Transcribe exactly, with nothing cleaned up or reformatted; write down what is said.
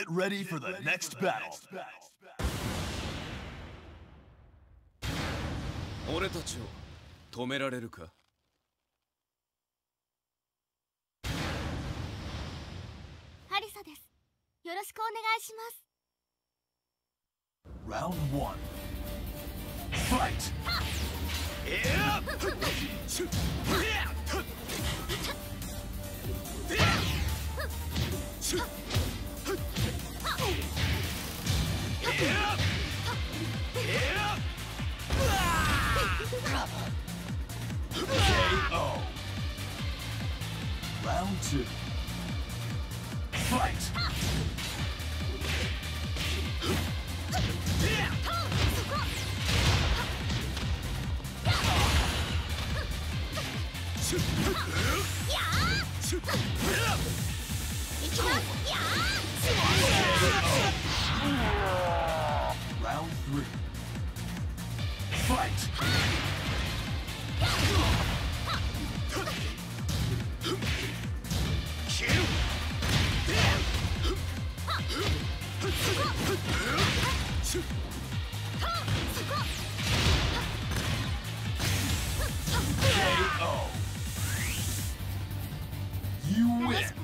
ready for the next battle. 俺たちを止められるか？ ハリサです。よろしくお願いします。 Round one. Fight. K O. Round two. Fight. Round three. Fight. K O. You win.